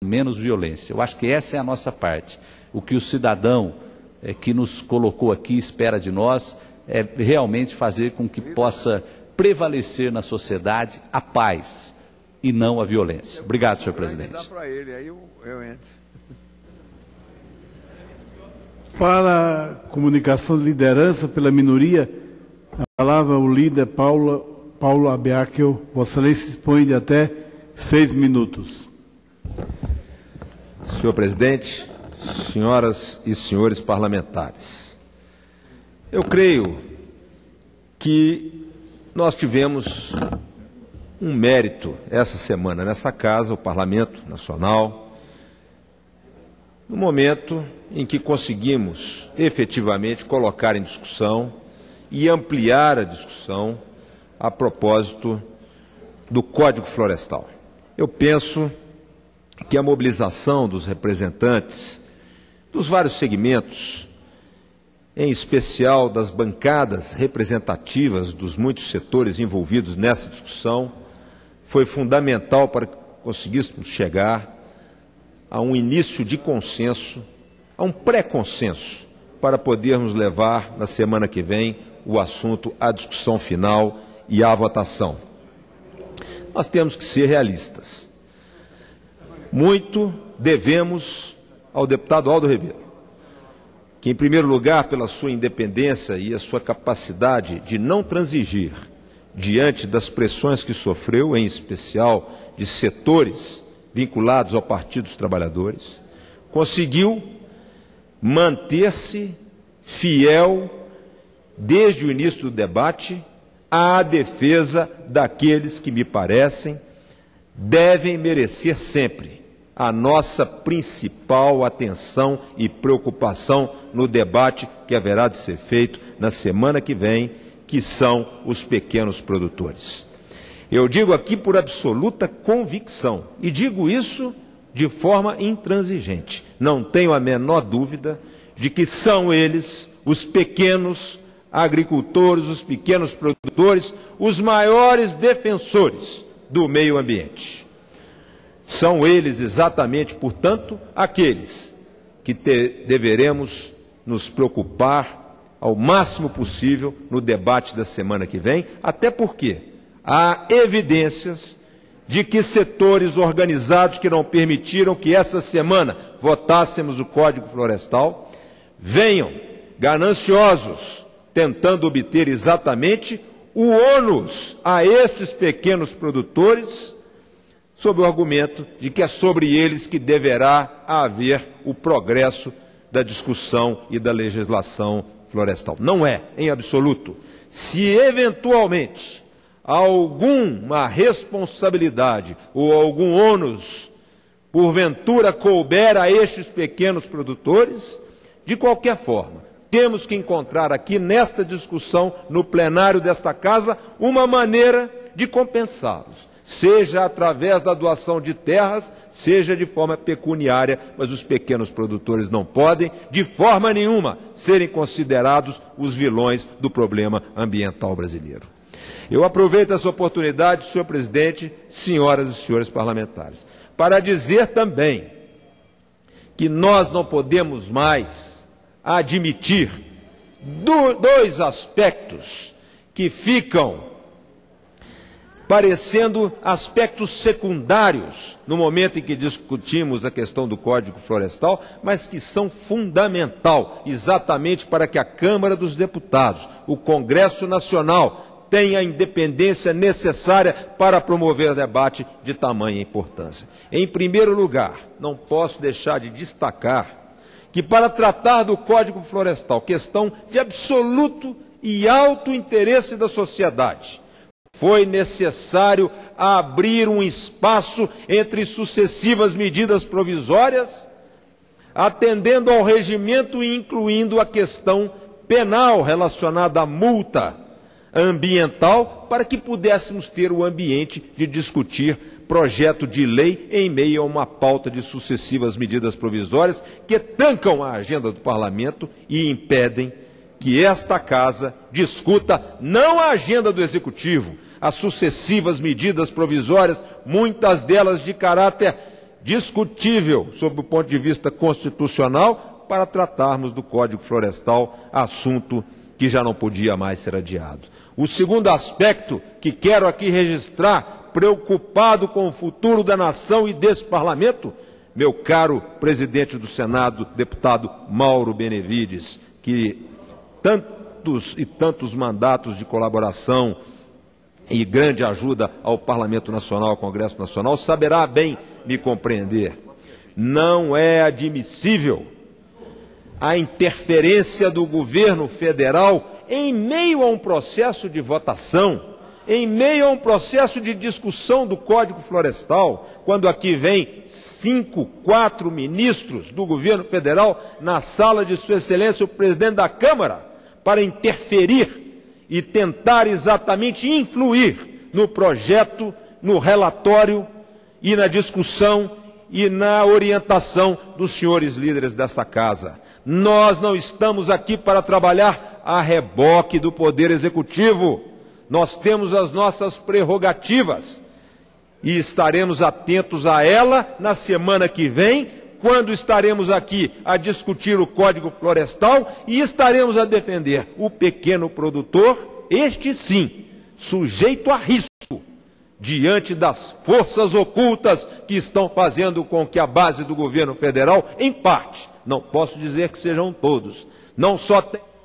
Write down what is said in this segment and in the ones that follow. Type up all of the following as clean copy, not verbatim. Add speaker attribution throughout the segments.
Speaker 1: menos violência. Eu acho que essa é a nossa parte. O que o cidadão que nos colocou aqui espera de nós é realmente fazer com que possa prevalecer na sociedade a paz e não a violência. Obrigado, senhor presidente.
Speaker 2: Para a comunicação de liderança pela minoria, a palavra o líder Paulo Abiakel. Vossa Excelência dispõe de até 6 minutos.
Speaker 3: Senhor presidente, senhoras e senhores parlamentares, eu creio que nós tivemos um mérito essa semana nessa casa, o Parlamento Nacional, no momento em que conseguimos efetivamente colocar em discussão e ampliar a discussão a propósito do Código Florestal. Eu penso que a mobilização dos representantes dos vários segmentos, em especial das bancadas representativas dos muitos setores envolvidos nessa discussão, foi fundamental para que conseguíssemos chegar a um início de consenso, a um pré-consenso, para podermos levar, na semana que vem, o assunto à discussão final e à votação. Nós temos que ser realistas. Muito devemos ao deputado Aldo Rebelo, que, em primeiro lugar, pela sua independência e a sua capacidade de não transigir diante das pressões que sofreu, em especial de setores vinculados ao Partido dos Trabalhadores, conseguiu manter-se fiel, desde o início do debate, à defesa daqueles que, me parecem, devem merecer sempre a nossa principal atenção e preocupação no debate que haverá de ser feito na semana que vem, que são os pequenos produtores. Eu digo aqui por absoluta convicção, e digo isso de forma intransigente. Não tenho a menor dúvida de que são eles, os pequenos agricultores, os pequenos produtores, os maiores defensores do meio ambiente. São eles exatamente, portanto, aqueles que deveremos nos preocupar ao máximo possível no debate da semana que vem, até porque há evidências de que setores organizados que não permitiram que essa semana votássemos o Código Florestal venham gananciosos, tentando obter exatamente o ônus a estes pequenos produtores, sob o argumento de que é sobre eles que deverá haver o progresso da discussão e da legislação florestal. Não é, em absoluto. Se eventualmente alguma responsabilidade ou algum ônus porventura couber a estes pequenos produtores, de qualquer forma, temos que encontrar aqui nesta discussão, no plenário desta casa, uma maneira de compensá-los, seja através da doação de terras, seja de forma pecuniária, mas os pequenos produtores não podem, de forma nenhuma, serem considerados os vilões do problema ambiental brasileiro. Eu aproveito essa oportunidade, senhor presidente, senhoras e senhores parlamentares, para dizer também que nós não podemos mais admitir dois aspectos que ficam parecendo aspectos secundários no momento em que discutimos a questão do Código Florestal, mas que são fundamental exatamente para que a Câmara dos Deputados, o Congresso Nacional, tenha a independência necessária para promover debate de tamanha importância. Em primeiro lugar, não posso deixar de destacar que, para tratar do Código Florestal, questão de absoluto e alto interesse da sociedade, foi necessário abrir um espaço entre sucessivas medidas provisórias, atendendo ao regimento e incluindo a questão penal relacionada à multa ambiental, para que pudéssemos ter o ambiente de discutir projeto de lei em meio a uma pauta de sucessivas medidas provisórias que trancam a agenda do Parlamento e impedem que esta Casa discuta não a agenda do Executivo, as sucessivas medidas provisórias, muitas delas de caráter discutível sob o ponto de vista constitucional para tratarmos do Código Florestal, assunto que já não podia mais ser adiado. O segundo aspecto que quero aqui registrar, preocupado com o futuro da nação e desse parlamento, meu caro presidente do Senado, deputado Mauro Benevides, que tantos e tantos mandatos de colaboração e grande ajuda ao Parlamento Nacional, ao Congresso Nacional, saberá bem me compreender. Não é admissível a interferência do governo federal em meio a um processo de votação, em meio a um processo de discussão do Código Florestal, quando aqui vem 4 ministros do governo federal na sala de Sua Excelência, o presidente da Câmara, para interferir e tentar exatamente influir no projeto, no relatório e na discussão e na orientação dos senhores líderes desta casa. Nós não estamos aqui para trabalhar a reboque do Poder Executivo. Nós temos as nossas prerrogativas e estaremos atentos a ela na semana que vem, quando estaremos aqui a discutir o Código Florestal e estaremos a defender o pequeno produtor, este sim, sujeito a risco, diante das forças ocultas que estão fazendo com que a base do governo federal, em parte, não posso dizer que sejam todos, não só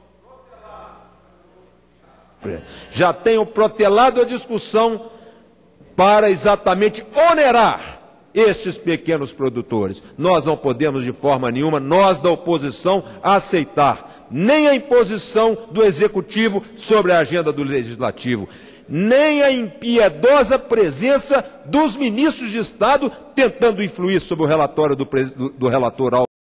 Speaker 3: já tenham protelado a discussão para exatamente onerar estes pequenos produtores. Nós não podemos de forma nenhuma, nós da oposição, aceitar nem a imposição do Executivo sobre a agenda do Legislativo, nem a impiedosa presença dos ministros de Estado tentando influir sobre o relatório do relator